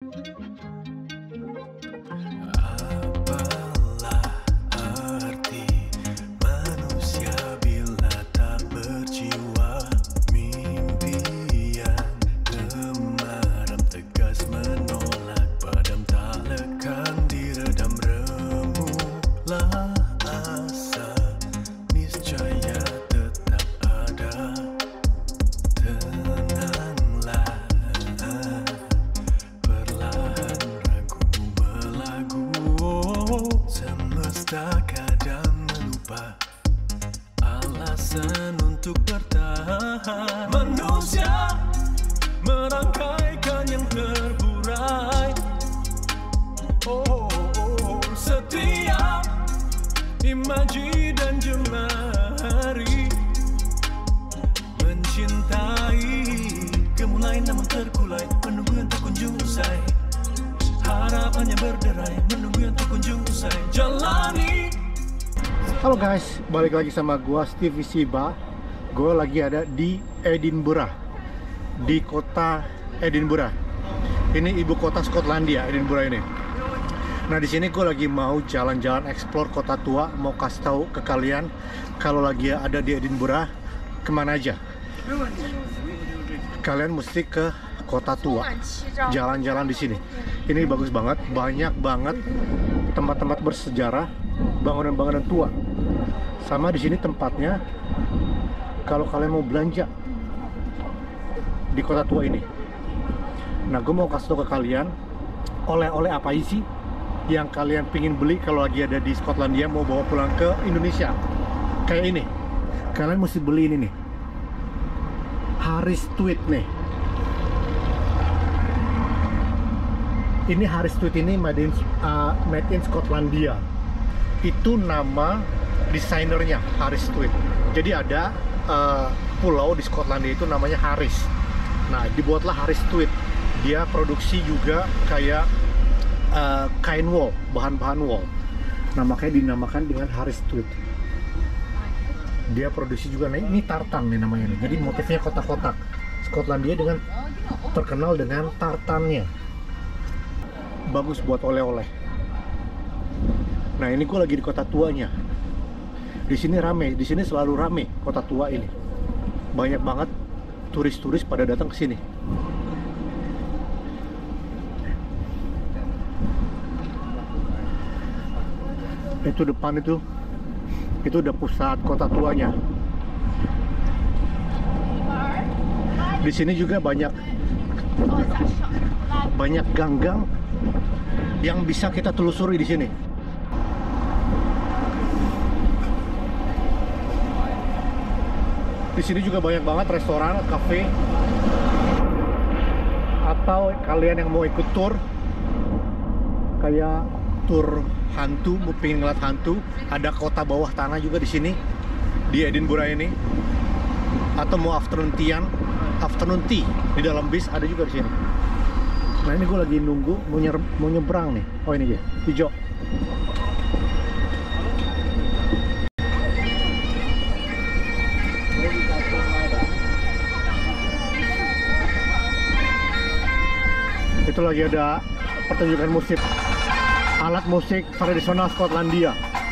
Apalah arti manusia bila tak berjiwa? Mimpi yang temaram tegas menolak, padam tak lekang diredam remulah asa, niscaya tetap ada. Tenanglah, perlahan ragu melagu, semesta kadang melupa alasan untuk bertahan. Manusia merangkaikan yang terburai. Setiap imaji dan jemari mencintai, gemulai namun terkulai, menunggu yang tak kunjung usai. Harapannya berderai, menunggu yang tak kunjung usai. Jalani. Halo guys, balik lagi sama gua Stevie Siba. Gua lagi ada di Edinburgh, di kota Edinburgh. Ini ibu kota Skotlandia, Edinburgh ini. Nah, di sini gue lagi mau jalan-jalan explore kota tua. Mau kasih tahu ke kalian kalau lagi ada di Edinburgh kemana aja. Kalian mesti ke kota tua, jalan-jalan di sini. Ini bagus banget, banyak banget tempat-tempat bersejarah, bangunan-bangunan tua. Sama di sini tempatnya kalau kalian mau belanja di kota tua ini. Nah, gue mau kasih tahu ke kalian oleh-oleh apa sih yang kalian pingin beli kalau lagi ada di Skotlandia, mau bawa pulang ke Indonesia. Kayak ini, kalian mesti beli ini nih, Harris Tweed nih. Ini Harris Tweed ini made in Skotlandia. Itu nama desainernya, Harris Tweed. Jadi ada pulau di Skotlandia itu namanya Harris. Nah, dibuatlah Harris Tweed. Dia produksi juga kayak kain wool, bahan-bahan wool. Nah, makanya dinamakan dengan Harris Tweed. Dia produksi juga, nah ini tartan nih namanya nih. Jadi motifnya kotak-kotak. Skotlandia dengan terkenal dengan tartannya. Bagus buat oleh-oleh. Nah, ini gue lagi di kota tuanya. Di sini rame, di sini selalu rame kota tua ini. Banyak banget turis-turis pada datang ke sini. Itu depan itu udah pusat kota tuanya. Di sini juga banyak gang-gang yang bisa kita telusuri di sini. Di sini juga banyak banget restoran, kafe, atau kalian yang mau ikut tour, kayak tur hantu, mau pengen ngeliat hantu, ada kota bawah tanah juga di sini di Edinburgh ini. Atau mau afternoon tea di dalam bis ada juga di sini. Nah, ini gue lagi nunggu mau nyebrang nih. Oh, ini dia, hijau. Itu lagi ada pertunjukan musik, alat musik tradisional Skotlandia.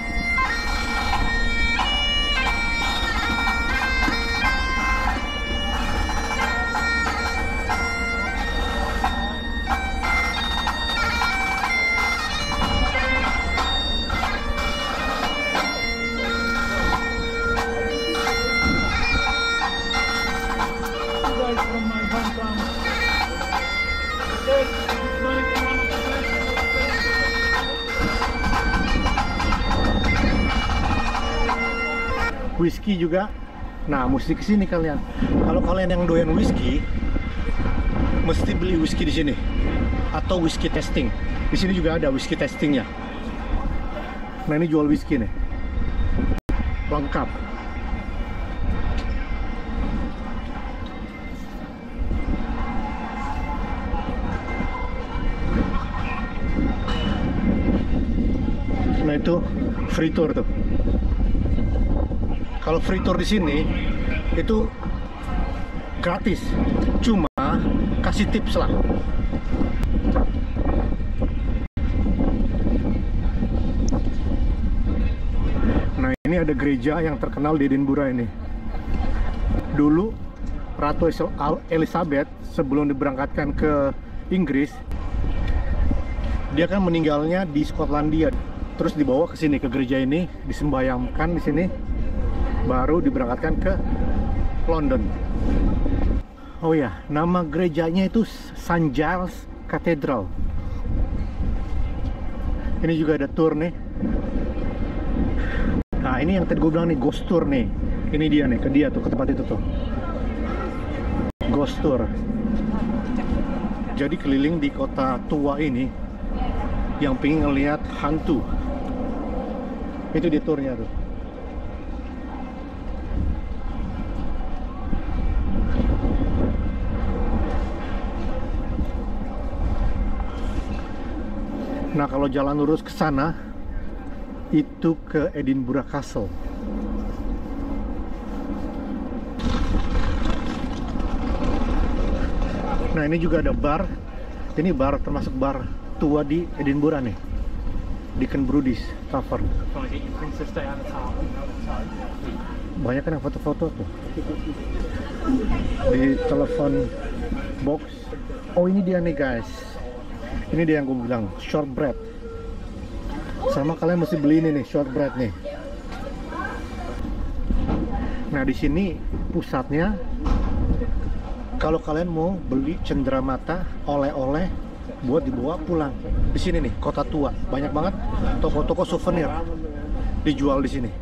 Whisky juga. Nah, mesti kesini kalian. Kalau kalian yang doyan whisky, mesti beli whisky di sini. Atau whisky tasting. Di sini juga ada whisky tastingnya. Nah, ini jual whisky nih, lengkap. Nah, itu free tour tuh. Kalau free tour di sini itu gratis, cuma kasih tips lah. Ini ada gereja yang terkenal di Edinburgh ini. Dulu Ratu Elizabeth sebelum diberangkatkan ke Inggris, dia kan meninggalnya di Skotlandia. Terus dibawa ke sini, ke gereja ini, disembayangkan di sini, baru diberangkatkan ke London. Oh ya, nama gerejanya itu St. Giles Cathedral. Ini juga ada tour nih. Nah, ini yang tadi gue bilang nih, ghost tour nih. Ini dia nih, ke dia tuh, ke tempat itu tuh. Ghost tour. Jadi keliling di kota tua ini, yang pengen ngelihat hantu. Itu di tournya tuh. Nah, kalau jalan lurus ke sana, itu ke Edinburgh Castle. Nah, ini juga ada bar. Ini bar, termasuk bar tua di Edinburgh nih, Deacon Brodie's Tavern. Banyak kan yang foto-foto tuh di telepon box. Oh, ini dia nih guys. Ini dia yang gue bilang, shortbread. Sama kalian mesti beli ini nih, shortbread nih. Nah, di sini pusatnya. Kalau kalian mau beli cenderamata, oleh-oleh buat dibawa pulang. Di sini nih, kota tua, banyak banget toko-toko souvenir dijual di sini.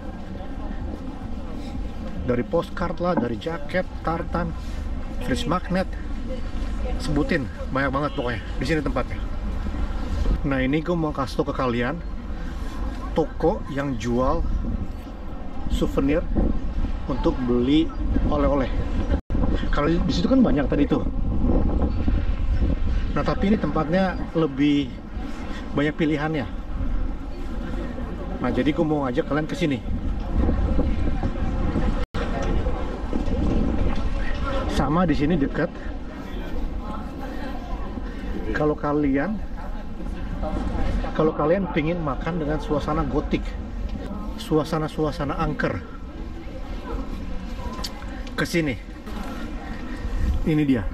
Dari postcard lah, dari jaket, tartan, fridge magnet, sebutin, banyak banget pokoknya. Di sini tempatnya. Nah, ini gue mau kasih tau ke kalian toko yang jual souvenir untuk beli oleh-oleh. Kalau di situ kan banyak tadi tuh. Nah, tapi ini tempatnya lebih banyak pilihannya. Nah, jadi gue mau ngajak kalian ke sini. Sama di sini dekat. Kalau kalian pengen makan dengan suasana gotik, suasana angker, ke sini. Ini dia.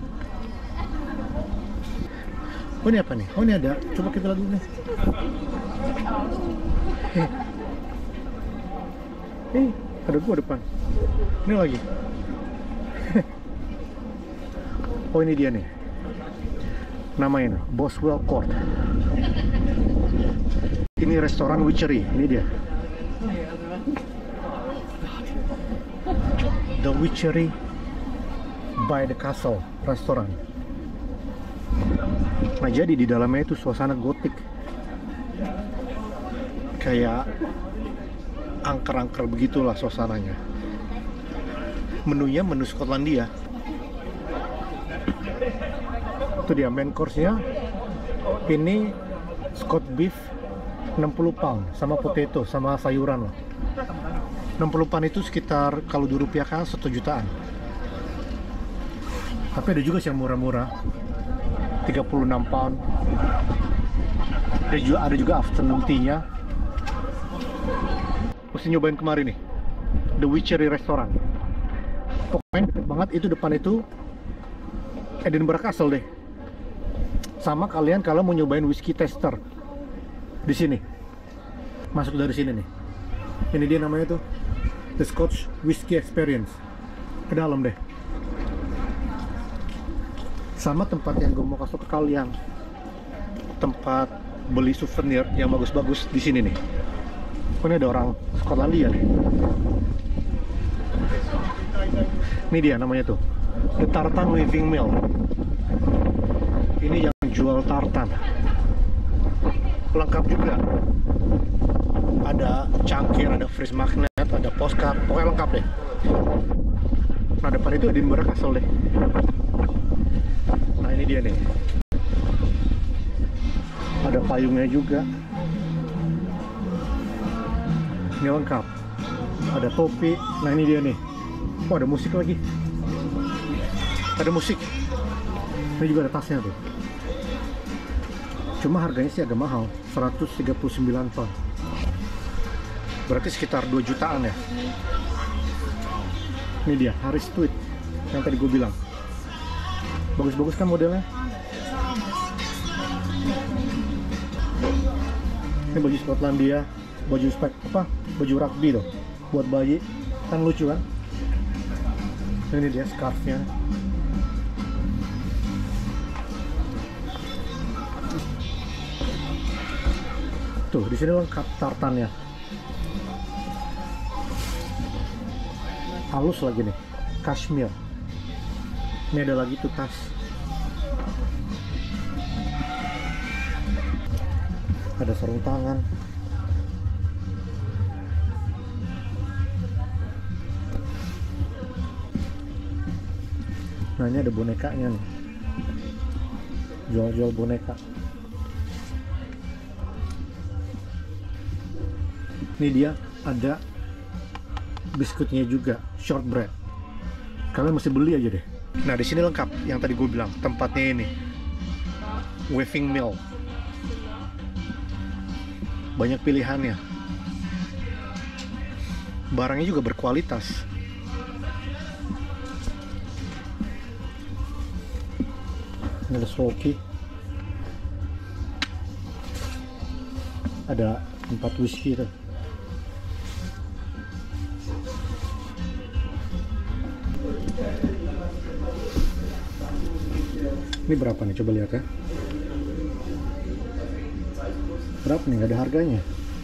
Oh, ini apa nih? Oh, ini ada. Coba kita lihat dulu nih. Ada gua depan. Ini lagi. Oh, ini dia nih. Namanya Boswell Court. Ini restoran Witchery. Ini dia. The Witchery by the Castle restoran. Nah, jadi di dalamnya itu suasana gotik, kayak angker-angker begitulah suasananya. Menunya menu Skotlandia. Itu dia main course-nya. Ini Scot beef 60 pound sama potato sama sayuran loh. 60 pound itu sekitar kalau dirupiahkan 1 jutaan. Tapi ada juga yang murah-murah, 36 pound. Ada juga afternoon tea-nya. Mesti nyobain kemarin nih, The Witchery Restaurant. Pokoknya deket banget, itu depan itu Edinburgh Castle deh. Sama kalian kalau mau nyobain whiskey tester di sini, masuk dari sini nih. Ini dia namanya tuh The Scotch Whisky Experience. Ke dalam deh. Sama tempat yang gue mau kasih ke kalian, tempat beli souvenir yang bagus-bagus di sini nih. Oh, ini ada orang Skotlandia nih. Ini dia namanya tuh The Tartan Living Mill. Ini yang jual tartan. Lengkap juga. Ada cangkir, ada fridge magnet, ada postcard, pokoknya lengkap deh. Nah, depan itu Edinburgh Castle deh. Nah, ini dia nih. Ada payungnya juga. Ini lengkap. Ada topi. Nah, ini dia nih. Oh, ada musik lagi. Ada musik. Ini juga ada tasnya tuh. Cuma harganya sih agak mahal, 139 pound. Berarti sekitar 2 jutaan ya. Ini dia Harris Tweed yang tadi gue bilang. Bagus-bagus kan modelnya. Ini baju Skotlandia, baju baju rugby tuh, buat bayi, kan lucu kan? Ini dia scarfnya. Tuh di sini lengkap tartannya, halus lagi nih, kashmir. Ini ada lagi tuh tas. Ada sarung tangan. Nah ini ada bonekanya nih, jual-jual boneka. Ini dia ada biskuitnya juga, shortbread. Kalian mesti beli aja deh. Nah di sini lengkap yang tadi gue bilang, tempatnya ini Weaving Mill. Banyak pilihannya, barangnya juga berkualitas. Ini ada Sloky, ada tempat whisky tuh. Ini berapa nih, coba lihat ya. Berapa nih, nggak ada harganya.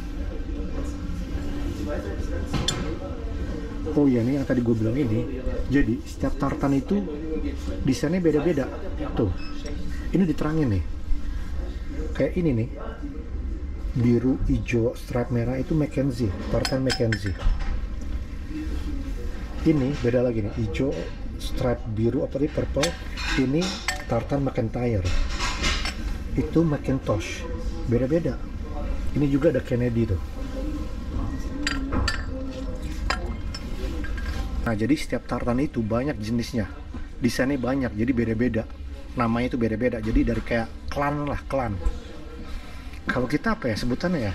Oh iya nih yang tadi gue bilang ini. Jadi setiap tartan itu desainnya beda-beda. Tuh, ini diterangin nih. Kayak ini nih, biru, hijau, stripe merah itu Mackenzie, tartan Mackenzie. Ini beda lagi nih, hijau, stripe biru apa tadi purple. Ini tartan McIntyre. Itu Macintosh. Beda-beda. Ini juga ada Kennedy tuh. Nah jadi setiap tartan itu banyak jenisnya, desainnya banyak, jadi beda-beda, namanya itu beda-beda. Jadi dari kayak klan lah, klan. Kalau kita apa ya sebutannya ya,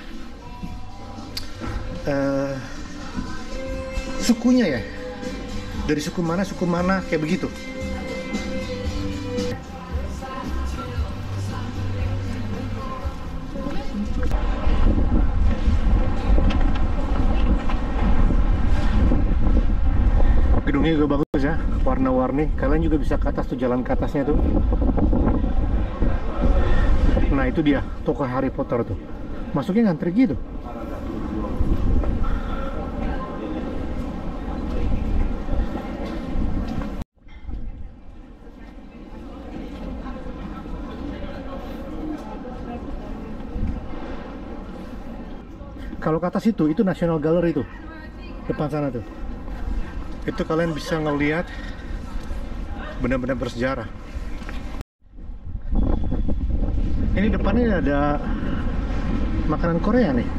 sukunya ya, dari suku mana kayak begitu. Gedungnya juga bagus ya, warna-warni. Kalian juga bisa ke atas tuh, jalan ke atasnya tuh. Nah itu dia toko Harry Potter tuh, masuknya ngantri gitu. Kalau ke atas itu National Gallery tuh, depan sana tuh. Itu kalian bisa ngelihat benda-benda bersejarah. Ini depannya ada makanan Korea nih,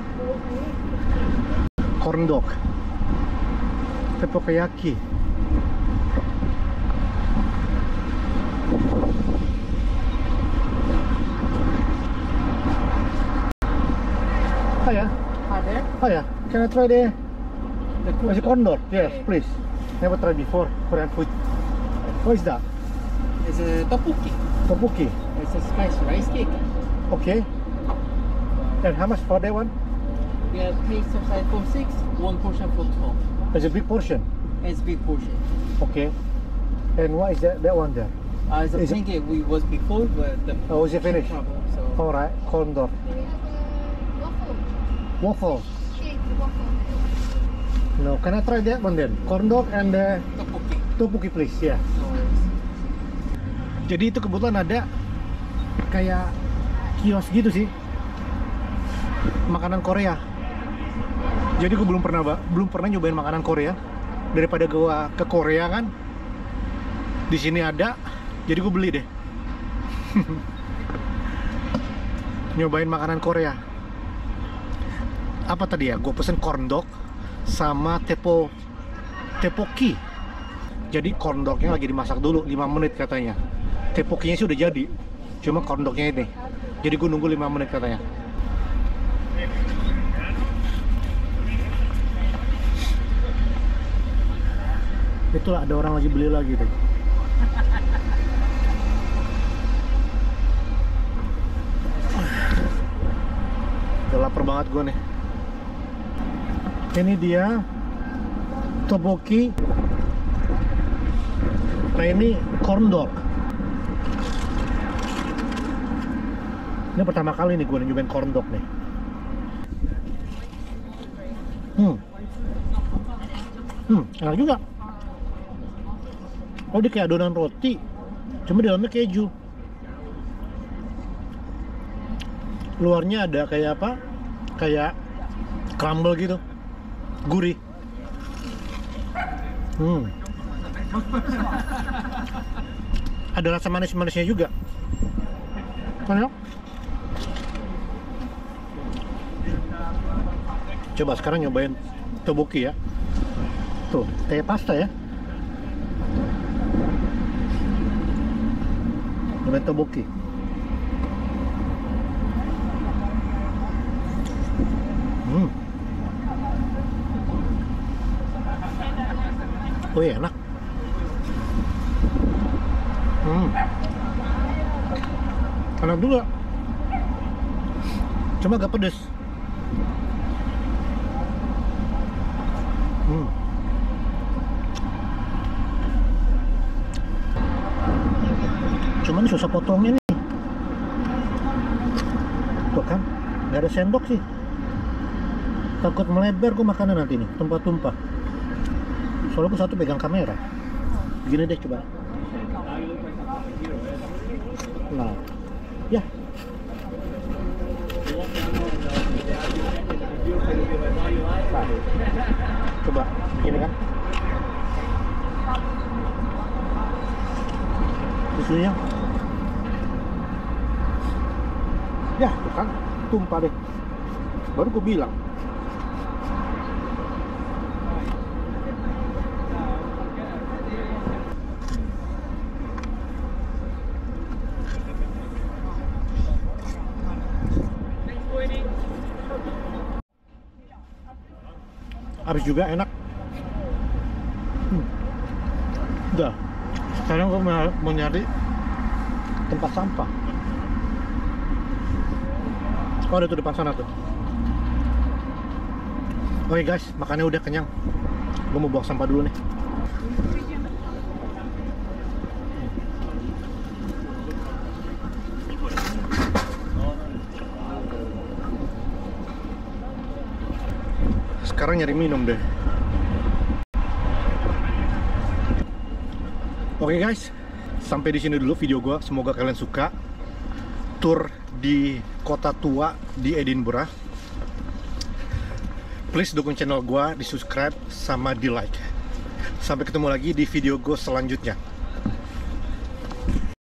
corn dog, teppanyaki. Oh ya, oh ya, can I try the corn dog? Yes, please. Never tried before Korean food. What is that? It's a tteokbokki. Tteokbokki. It's a spicy rice cake. Okay. And how much for that one? We have cakes of size for 6, one portion for 12. It's a big portion. It's big portion. Okay. And what is that one there? It's a Is it- pancake we was before, but the Oh, is it finished? problem, so All right, corn dog. Waffle. No, can I try that one then? Corn dog and the tteokbokki. tteokbokki please. Yeah. No worries. Jadi itu kebetulan ada kayak kios gitu sih, makanan Korea. Jadi gue belum pernah nyobain makanan Korea. Daripada gue ke Korea kan, di sini ada, jadi gue beli deh. Nyobain makanan Korea. Apa tadi ya? Gue pesen corn dog sama tteokbokki. Jadi corn dognya lagi dimasak dulu 5 menit katanya. Tteokbokkinya sih udah jadi, cuma corn dognya ini. Jadi gue nunggu 5 menit katanya. Itulah ada orang lagi beli lagi tuh. Udah lapar banget gue nih. Ini dia tteokbokki. Nah ini corn dog. Ini pertama kali nih gue nyobain corn dog nih. Enak juga. Oh dia kayak adonan roti, cuma di dalamnya keju. Luarnya ada kayak apa? Kayak crumble gitu, gurih. Ada rasa manis-manisnya juga. Enak. Coba sekarang nyobain tteokbokki ya. Tuh, kayak pasta ya. Nyobain tteokbokki. Oh iya, enak. Enak juga. Cuma agak pedes. Cuman susah potongnya nih. Tuh kan, nggak ada sendok sih. Takut melebar gue makanan nanti nih, tumpah-tumpah. Soalnya gue satu pegang kamera. Gini deh coba. Nah, ya. Nah, coba, gini kan. Susunya. Ya, tuh kan, tumpah deh. Baru gue bilang. Habis juga enak. Udah. Sekarang gue mau nyari tempat sampah. Oh ada tuh depan sana tuh. Oke guys, makannya udah kenyang. Gue mau buang sampah dulu nih. Sekarang nyari minum deh. Oke guys, sampai di sini dulu video gue. Semoga kalian suka tur di kota tua di Edinburgh. Please dukung channel gue, di subscribe sama di like. Sampai ketemu lagi di video gue selanjutnya.